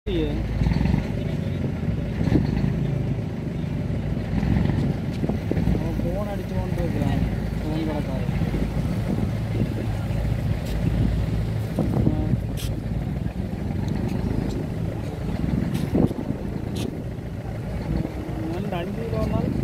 Phone அடிச்சு கொண்டு இருக்கிறான் ஃபோன் கிடக்காது. நண்டு 5 கிலோ